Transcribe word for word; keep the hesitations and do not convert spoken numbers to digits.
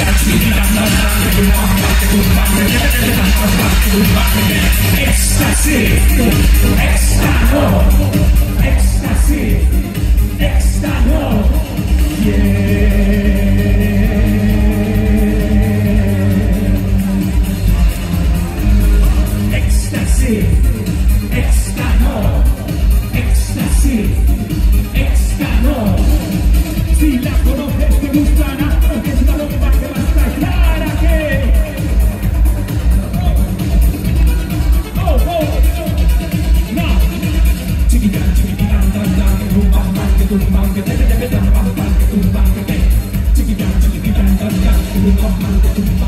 Ecstasy, extano, ecstasy, extano, yeah. Ecstasy, extano, ecstasy, extano. Si la conoces te gustará, porque es una bomba que va a estar clara que. Oh, oh, no. Chiquitán, chiquitán, dan, dan, rumban, ban, que tumban, que te, te, te, dan, ban, ban, que tumban, que te. Chiquitán, chiquitán, dan, dan, rumban, ban, que tumban.